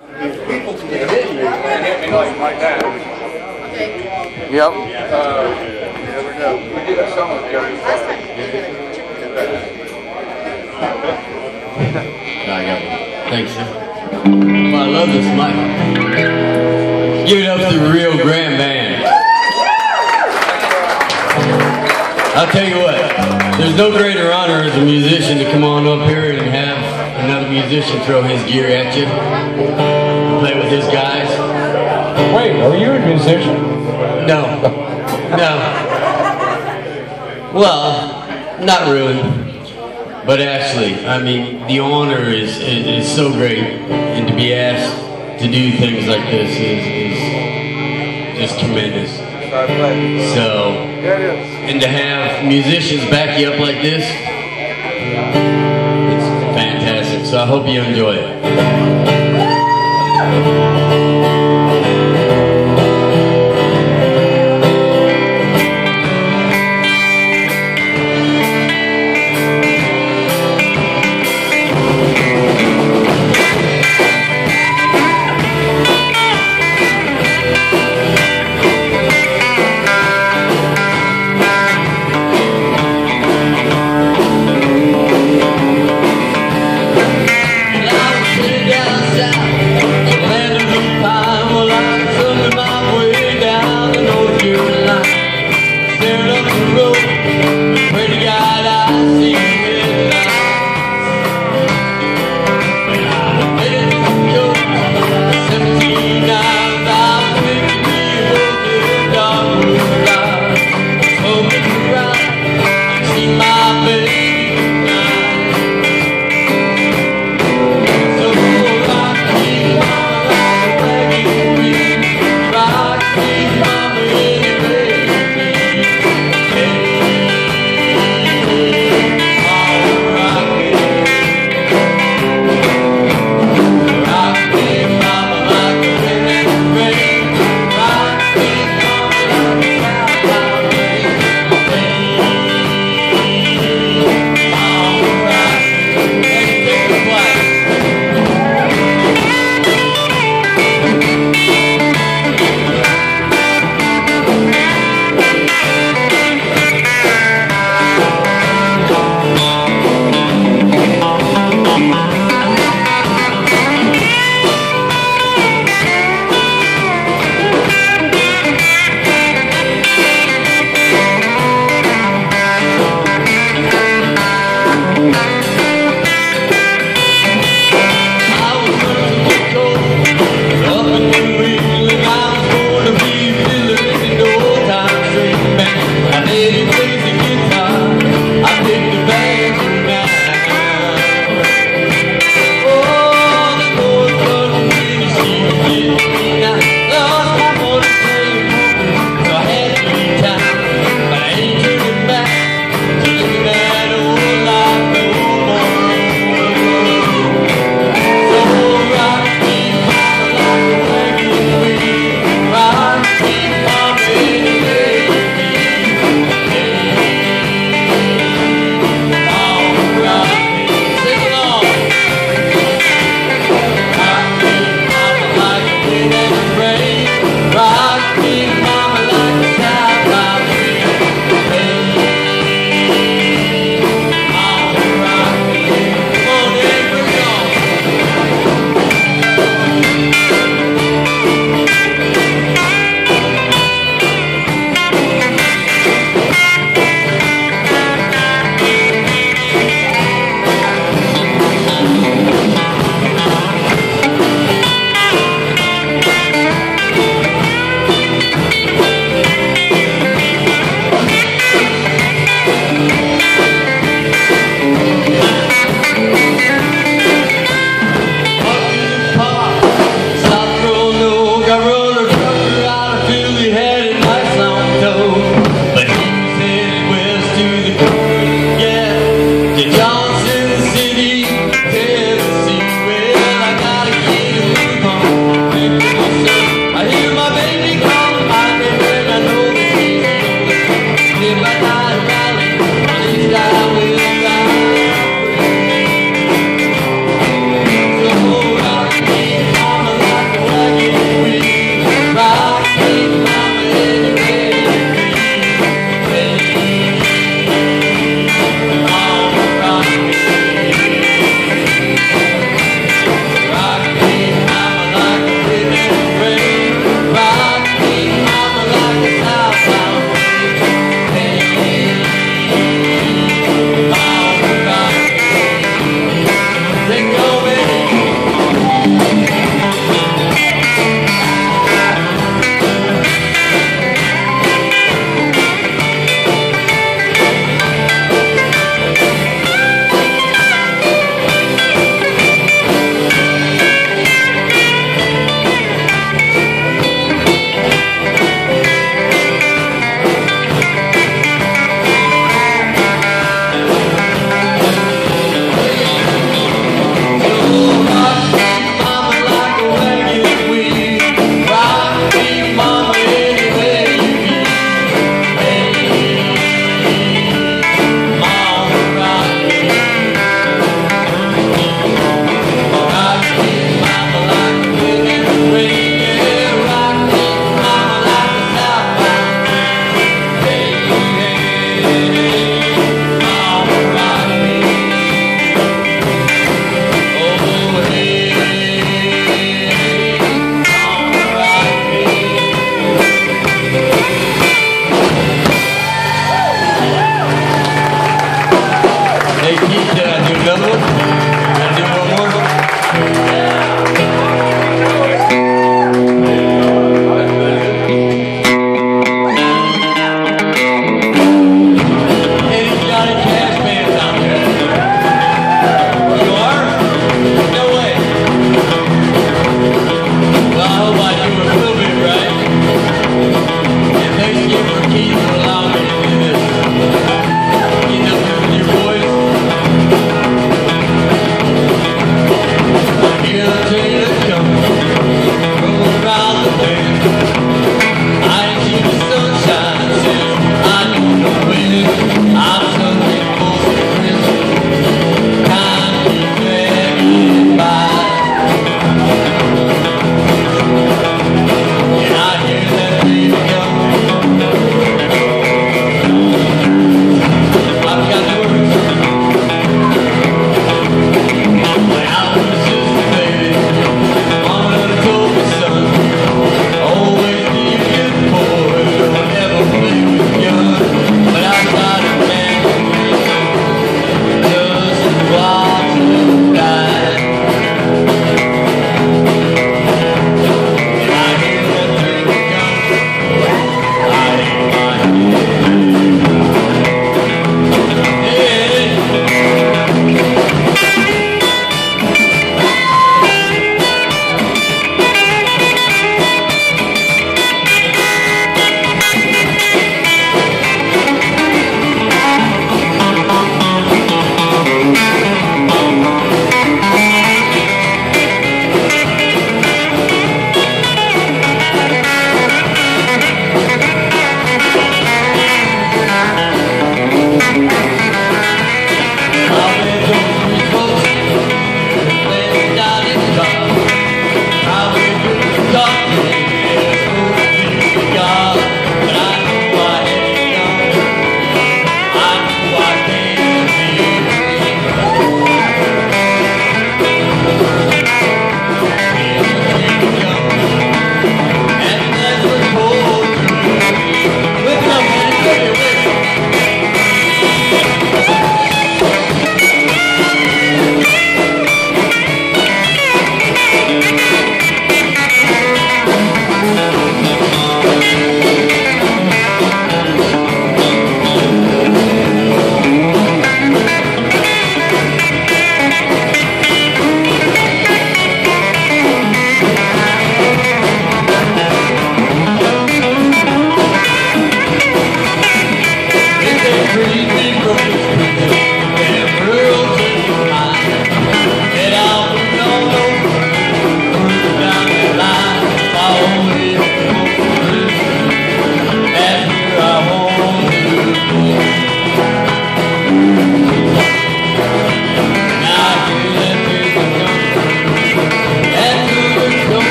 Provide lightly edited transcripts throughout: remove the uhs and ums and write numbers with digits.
People can hit me and hit me like that. Okay. Yep. You never know. We did a song with Gary. Last time you did it, I got one. Thanks, sir. Well, I love this mic. Give it up to the Rio Grande Band. I'll tell you what, there's no greater honor as a musician to come on up here and have another musician throw his gear at you, play with his guys. Wait, are you a musician? No. No. Well, not really. But actually, I mean, the honor is so great, and to be asked to do things like this is just tremendous. So, and to have musicians back you up like this, it's fantastic. So I hope you enjoy it.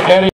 Eddie.